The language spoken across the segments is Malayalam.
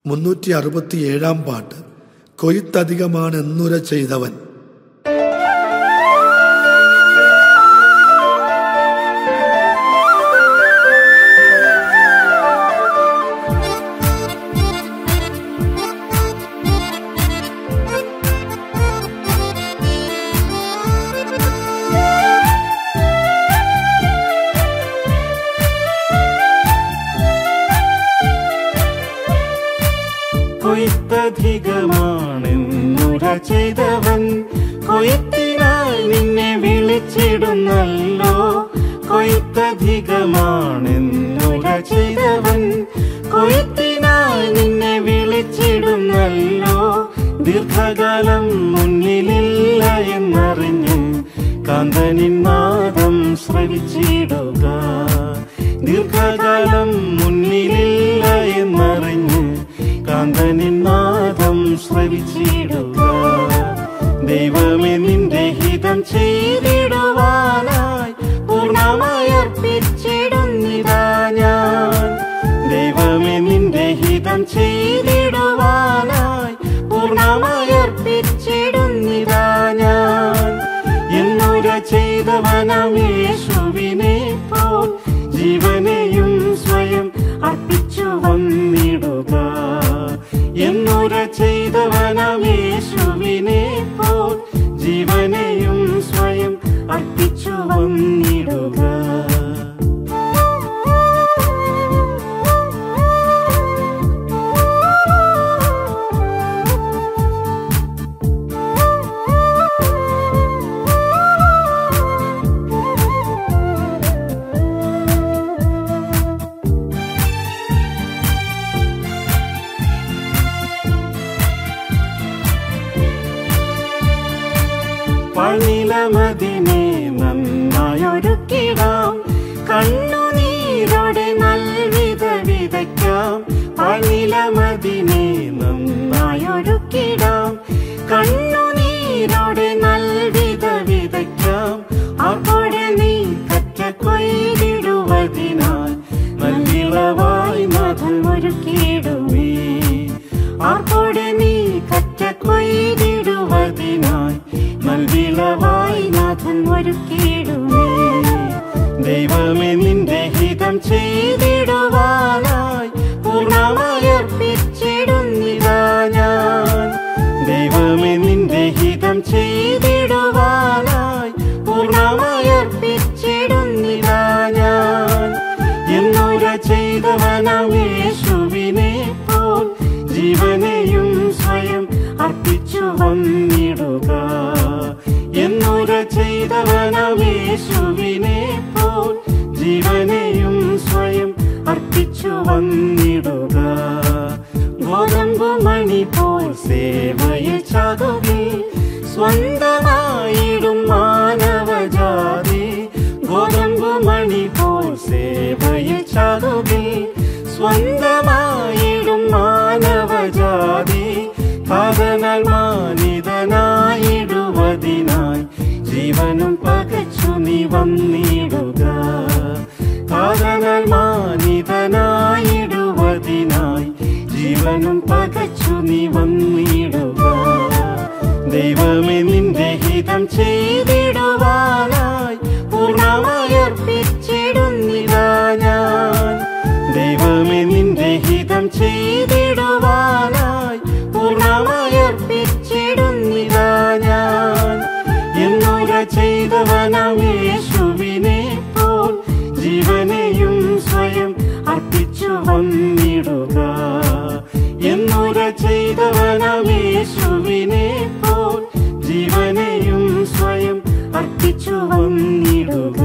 367 പാട്ട്. കൊയ്ത്തധികമാണെന്നുര ചെയ്തവൻ. കൊയ്ത്തധികമാണെന്നുര ചെയ്തവൻ കൊയ്ത്തിനായി നിന്നെ വിളിച്ചിടുന്നല്ലോ. കൊയ്ത്തധികമാണെന്നുര ചെയ്തവൻ കൊയ്ത്തിനായി നിന്നെ വിളിച്ചിടുന്നല്ലോ. ദീർഘകാലം മുന്നിലില്ല എന്നറിഞ്ഞ് കാന്തനിൻ നാദം ശ്രവിച്ചിടുക. ദീർഘകാലം മുന്നിലില്ല എന്നറിഞ്ഞ് കാന്തനിൻ നാദം ശ്രവിച്ചിടുക. ദൈവമേ, നിന്റെ ഹിതം ചെയ്തിടുവാനായി പൂർണ്ണമായി അർപ്പിച്ചിടുന്നിതാ ഞാൻ. ദൈവമേ, നിന്റെ ഹിതം ചെയ്തിടുവാനായി പൂർണ്ണമായി അർപ്പിച്ചിടുന്നിതാ ഞാൻ. എന്നുര ചെയ്തവനാം യേശുവിനെ പോൽ ജീവനെയും സ്വയം അർപ്പിച്ചു വന്നിടുക. എന്നുര ചെയ്തവനാം യേശുവിനെ പോൽ ജീവനെയും സ്വയം അർപ്പിച്ചു വന്നിടുക. പണിലമതിനെ നന്നായൊരുക്കിടാം, കണ്ണുനീരോടെ നൽവിത വിതയ്ക്കാം. പണിലമതിനെ നന്നായൊരുക്കിടാം, കണ്ണുനീരോടെ നൽവിത വിതയ്ക്കാം. അപ്പോഴെ നീ കറ്റ കൊയ്തിടുവതിനാൽ നൽവിളവായി നാഥൻ ഒരുക്കിയിടുവേ. അപ്പോഴെ നീ കറ്റ കൊയ്തിടുവതിനായി നൽവിളവായി നാഥൻ ഒരുക്കിയിടുവേ. ദൈവമേ, നിന്റെ ഹിതം ചെയ്തിടുവാനായി പൂർണ്ണമായി അർപ്പിച്ചിടുന്നിതാ ഞാൻ. ദൈവമേ, നിന്റെ ഹിതം ചെയ്തിടുവാനായി പൂർണ്ണമായി അർപ്പിച്ചിടുന്നിതാ ഞാൻ. എന്നുര ചെയ്തവനാം യേശുവിനെ പോൽ ജീവനെയും സ്വയം അർപ്പിച്ചു വന്നിടുക. എന്നുര ചെയ്തവനാം യേശുവിനെ പോൽ ജീവനെയും സ്വയം അർപ്പിച്ചു വന്നിടുക. ഗോതമ്പ് മണി പോൽ സേവയിൽ ചാകുകിൽ സ്വന്തമായിടും മാനവജാതി. ഗോതമ്പ് മണി പോൽ സേവയിൽ ചാകുകിൽ സ്വന്തമായിടും മാനവജാതി. പാതനാൽ മാനിതനായിടുവതിനായി ജീവനും പകച്ചു നീ വന്നിടുക. പാതനാൽ മാനിതനായിടുവതിനായി ജീവനും പകച്ചു നീ വന്നിടുക. ദൈവമേ, നിന്റെ ഹിതം ചെയ്തിടുവാനായി പൂർണ്ണമായി അർപ്പിച്ചിടുന്നിതാ ഞാൻ. ദൈവമേ, നിന്റെ ഹിതം ചെയ്തിടുവാനായി പൂർണ്ണമായി അർപ്പിച്ചിടുന്നിതാ ഞാൻ. എന്നുര ചെയ്തവനാം യേശുവിനെ പോൽ ജീവനെയും സ്വയം അർപ്പിച്ചു വന്നിടുക. എന്നുര ചെയ്തവനാം യേശുവിനെ പോൽ ജീവനെയും സ്വയം അർപ്പിച്ചു വന്നിടുക.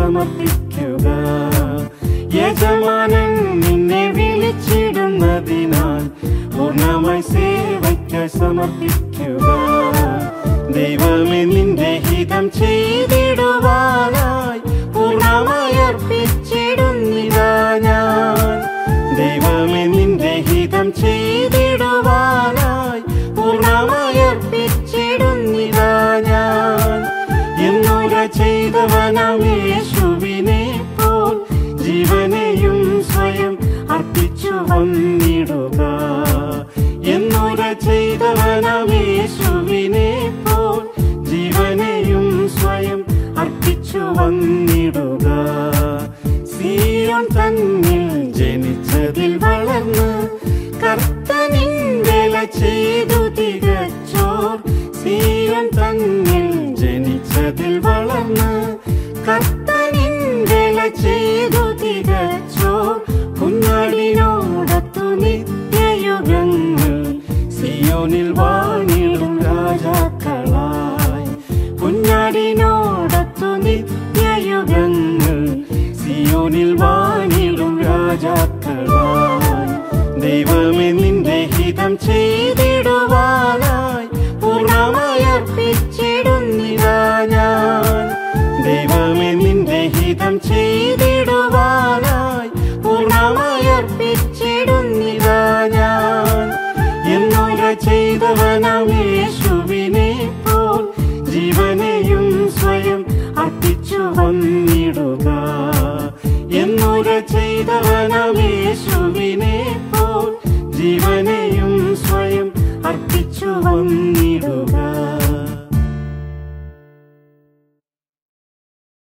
സമർപ്പിക്കുക. യജമാനൻ നിന്നെ വിളിച്ചിടുന്നതിനാൽ പൂർണ്ണമായി സേവയ്ക്കായി സമർപ്പിക്കുക. ദൈവമേ നിന്റെ ഹിതം ചെയ്തിടുവാനായി പൂർണ്ണമായി അർപ്പിച്ചിടുന്നിതാ ഞാൻ. ദൈവമേ നിന്റെ ഹിതം ചെയ്തിടുവാനായി പൂർണ്ണമായി അർപ്പിച്ചിടുന്നിതാ ഞാൻ. എന്നുര ചെയ്തവനാം യേശുവിനെ പോൽ ജീവനെയും സ്വയം അർപ്പിച്ചു വന്നിടുക. എന്നുര ചെയ്തവനാം യേശുവിനെ പോൽ ജീവനെയും സ്വയം അർപ്പിച്ചു വന്നിടുക. സിയോൻ തന്നിൽ ജനിച്ചതിൽ വളർന്ന് കർത്തനിൻ വേല ചെയ്തു തികച്ചോർ. സിയോൻ തന്നിൽ ജനിച്ചതിൽ വളർന്ന് കർത്തനിൻ വേല ചെയ്തു തികച്ചോർ. കുഞ്ഞാടിനോടത്തു നിത്യയുഗങ്ങൾ സിയോനിൽ വാണിടും രാജാക്കളായി. കുഞ്ഞാടിനോടത്തു നിത്യയുഗങ്ങൾ സിയോനിൽ വാണിടും രാജാക്കളായി. ദൈവമേ നിന്റെ ഹിതം ചെയ്തിടുവാനായി പൂർണ്ണമായി അർപ്പിച്ചിടുന്നിതാ ഞാൻ. ദൈവമേ നിന്റെ ഹിതം ചെയ്തിടുവാനായി പൂർണ്ണമായി അർപ്പിച്ചിടുന്നിതാ ഞാൻ. എന്നുര ചെയ്തവനാം യേശുവിനെ പോൽ ജീവനെയും സ്വയം അർപ്പിച്ചു വന്നിടുക. എന്നുര ചെയ്തവനാം യേശുവിനെ